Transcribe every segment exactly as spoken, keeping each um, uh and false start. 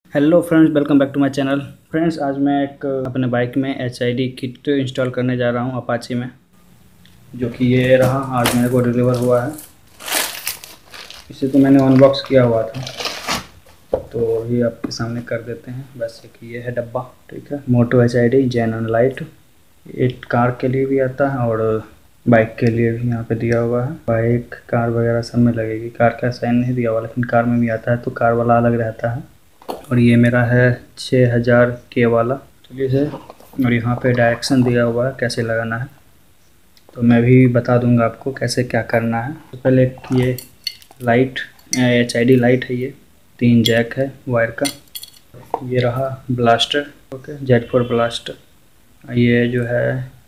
Hello friends, welcome back to my channel. Friends, आज मैं एक अपने बाइक में H I D kit install करने जा रहा हूं अपाची में, जो कि ये रहा। आज मेरे को डिलीवर हुआ है। इसे तो मैंने अनबॉक्स किया हुआ था, तो ये आपके सामने कर देते हैं। बस एक ये है डब्बा, ठीक है। Moto H I D gen light. एक कार के लिए भी आता है और बाइक के लिए भी यहाँ पे दिया हुआ है। बाइक कार वगैरह सब में लगेगी। कार का साइन नहीं दिया हुआ, लेकिन कार में भी आता है, तो कार वाला अलग रहता है। और ये मेरा है छः हज़ार के वाला। चलिए से, और यहाँ पे डायरेक्शन दिया हुआ है कैसे लगाना है, तो मैं भी बता दूंगा आपको कैसे क्या करना है। तो पहले ये light H I D light है, ये तीन जैक है वायर का। ये रहा blaster, okay, Z four blaster. ये जो है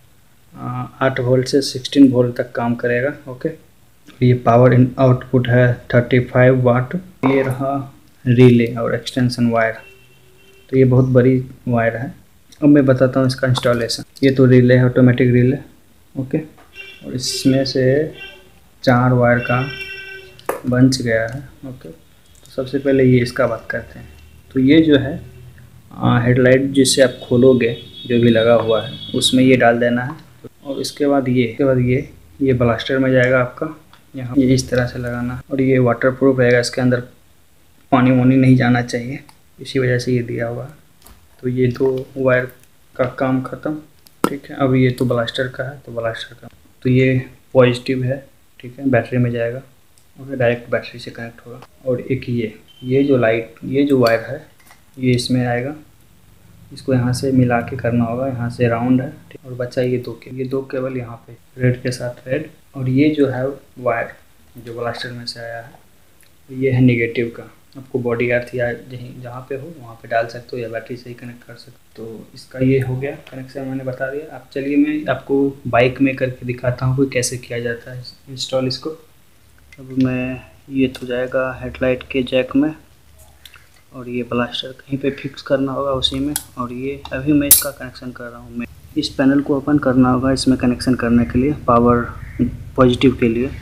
आठ वोल्ट से सिक्सटीन वोल्ट तक काम करेगा, ओके। ये पावर इन आउटपुट है थर्टी फाइव वाट। ये रहा रिले और एक्सटेंशन वायर। तो ये बहुत बड़ी वायर है। अब मैं बताता हूँ इसका इंस्टॉलेशन। ये तो रिले है, ऑटोमेटिक रिले, ओके। और इसमें से चार वायर का बंच गया है, ओके। तो सबसे पहले ये इसका बात करते हैं। तो ये जो है हेडलाइट जिससे आप खोलोगे, जो भी लगा हुआ है उसमें ये डाल देना है। और इसके बाद ये इसके बाद ये ये ब्लास्टर में जाएगा आपका। यहाँ ये इस तरह से लगाना है। और ये वाटर प्रूफ रहेगा, इसके अंदर पानी वानी नहीं जाना चाहिए, इसी वजह से ये दिया हुआ है। तो ये तो वायर का काम ख़त्म, ठीक है। अब ये तो ब्लास्टर का है, तो ब्लास्टर का तो ये पॉजिटिव है, ठीक है, बैटरी में जाएगा और डायरेक्ट बैटरी से कनेक्ट होगा। और एक ये ये जो लाइट ये जो वायर है ये इसमें आएगा। इसको यहाँ से मिला के करना होगा, यहाँ से राउंड है। और बचा ये दो के ये दो केबल यहाँ पे रेड के साथ रेड। और ये जो है वायर जो ब्लास्टर में से आया है ये है नेगेटिव का। आपको बॉडी अर्थ या जहीं जहाँ पे हो वहाँ पे डाल सकते हो या बैटरी से ही कनेक्ट कर सकते हो। तो इसका ये हो गया कनेक्शन, मैंने बता दिया। आप चलिए मैं आपको बाइक में करके दिखाता हूँ कि कैसे किया जाता है इंस्टॉल इसको। अब मैं ये तो जाएगा हेडलाइट के जैक में, और ये ब्लास्टर कहीं पे फिक्स करना होगा उसी में। और ये अभी मैं इसका कनेक्शन कर रहा हूँ। मैं इस पैनल को ओपन करना होगा इसमें कनेक्शन करने के लिए, पावर पॉजिटिव के लिए।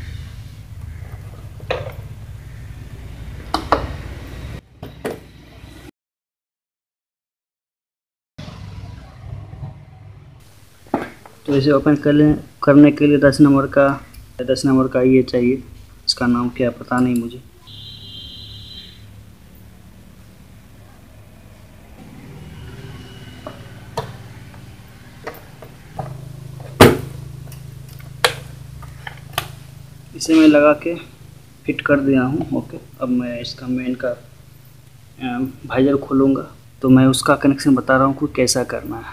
तो इसे ओपन कर लें करने के लिए दस नंबर का दस नंबर का ये चाहिए। इसका नाम क्या पता नहीं मुझे। इसे मैं लगा के फिट कर दिया हूँ, ओके। अब मैं इसका मेन का वाइजर खोलूँगा, तो मैं उसका कनेक्शन बता रहा हूँ कि कैसा करना है।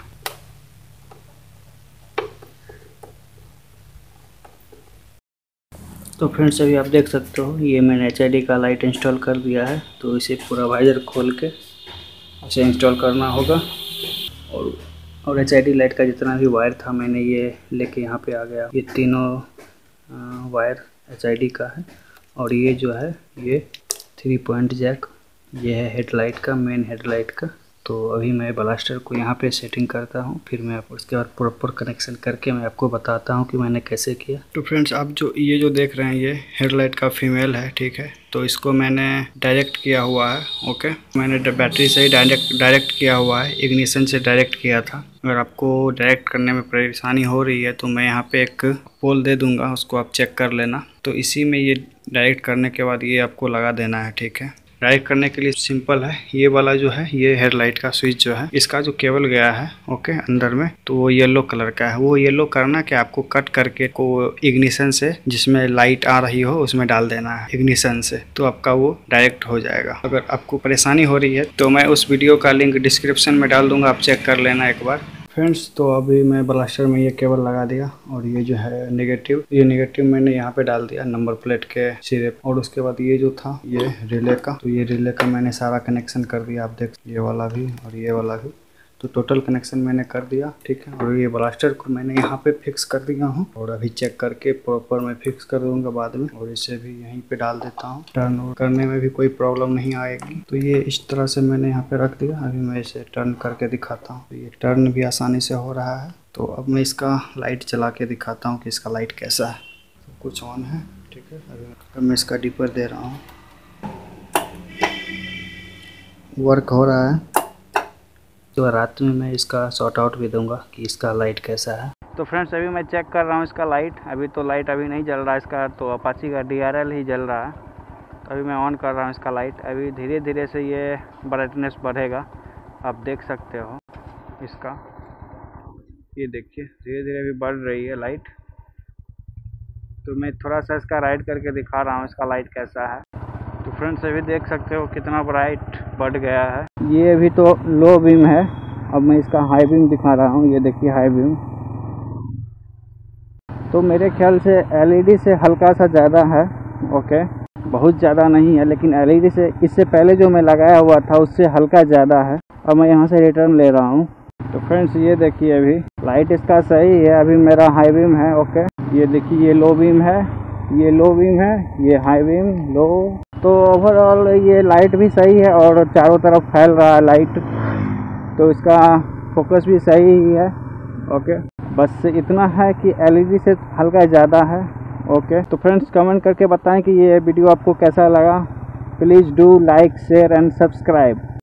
तो फ्रेंड्स, अभी आप देख सकते हो ये मैंने एच आई डी का लाइट इंस्टॉल कर दिया है। तो इसे पूरा वाइजर खोल के इसे इंस्टॉल करना होगा। और और एच आई डी लाइट का जितना भी वायर था मैंने ये लेके यहाँ पे आ गया। ये तीनों वायर एच आई डी का है। और ये जो है ये थ्री पॉइंट जैक, ये है हेडलाइट का, मेन हेडलाइट का। तो अभी मैं ब्लास्टर को यहाँ पे सेटिंग करता हूँ, फिर मैं आपको उसके बाद प्रॉपर कनेक्शन करके मैं आपको बताता हूँ कि मैंने कैसे किया। तो फ्रेंड्स, आप जो ये जो देख रहे हैं ये हेडलाइट का फीमेल है, ठीक है। तो इसको मैंने डायरेक्ट किया हुआ है, ओके। मैंने बैटरी से ही डायरेक्ट डायरेक्ट किया हुआ है, इग्निशन से डायरेक्ट किया था। अगर आपको डायरेक्ट करने में परेशानी हो रही है तो मैं यहाँ पे एक पोल दे दूँगा, उसको आप चेक कर लेना। तो इसी में ये डायरेक्ट करने के बाद ये आपको लगा देना है, ठीक है। डायरेक्ट करने के लिए सिंपल है। ये वाला जो है ये हेडलाइट का स्विच जो है, इसका जो केबल गया है, ओके, अंदर में, तो वो येलो कलर का है। वो येलो करना कि आपको कट करके को इग्निशन से जिसमें लाइट आ रही हो उसमें डाल देना है इग्निशन से, तो आपका वो डायरेक्ट हो जाएगा। अगर आपको परेशानी हो रही है तो मैं उस वीडियो का लिंक डिस्क्रिप्शन में डाल दूंगा, आप चेक कर लेना एक बार। फ्रेंड्स, तो अभी मैं ब्लास्टर में ये केबल लगा दिया। और ये जो है नेगेटिव, ये नेगेटिव मैंने यहाँ पे डाल दिया नंबर प्लेट के सिरे। और उसके बाद ये जो था ये रिले का, तो ये रिले का मैंने सारा कनेक्शन कर दिया। आप देख, ये वाला भी और ये वाला भी, तो टोटल कनेक्शन मैंने कर दिया, ठीक है। और ये ब्लास्टर को मैंने यहाँ पे फिक्स कर दिया हूँ, और अभी चेक करके प्रॉपर मैं फिक्स कर दूंगा बाद में। और इसे भी यहीं पे डाल देता हूँ, टर्न करने में भी कोई प्रॉब्लम नहीं आएगी। तो ये इस तरह से मैंने यहाँ पे रख दिया। अभी मैं इसे टर्न करके दिखाता हूँ। तो ये टर्न भी आसानी से हो रहा है। तो अब मैं इसका लाइट चला के दिखाता हूँ कि इसका लाइट कैसा है। तो कुछ ऑन है, ठीक है। अभी मैं इसका डिपर दे रहा हूँ। वर्क हो रहा है। तो रात में मैं इसका सॉर्ट आउट भी दूंगा कि इसका लाइट कैसा है। तो फ्रेंड्स अभी मैं चेक कर रहा हूँ इसका लाइट। अभी तो लाइट अभी नहीं जल रहा है इसका, तो अपाची का डी आर एल ही जल रहा है। तो अभी मैं ऑन कर रहा हूँ इसका लाइट। अभी धीरे धीरे से ये ब्राइटनेस बढ़ेगा, आप देख सकते हो इसका। ये देखिए धीरे धीरे अभी बढ़ रही है लाइट। तो मैं थोड़ा सा इसका राइड करके दिखा रहा हूँ इसका लाइट कैसा है। तो फ्रेंड्स अभी देख सकते हो कितना ब्राइट बढ़ गया है। ये अभी तो लो बीम है, अब मैं इसका हाई बीम दिखा रहा हूँ। ये देखिए हाई बीम, तो मेरे ख्याल से एल ई डी से हल्का सा ज़्यादा है। ओके, बहुत ज़्यादा नहीं है, लेकिन एल ई डी से इससे पहले जो मैं लगाया हुआ था उससे हल्का ज़्यादा है। और मैं यहाँ से रिटर्न ले रहा हूँ। तो फ्रेंड्स ये देखिए अभी लाइट इसका सही है। अभी मेरा हाई बीम है। ओके, ये देखिए ये लो बीम है, ये लो बीम है, ये हाई बीम लो। तो ओवरऑल ये लाइट भी सही है और चारों तरफ फैल रहा है लाइट, तो इसका फोकस भी सही ही है। ओके, बस इतना है कि एल ई डी से हल्का ज़्यादा है। ओके, तो फ्रेंड्स कमेंट करके बताएं कि ये वीडियो आपको कैसा लगा। Please do like share and subscribe.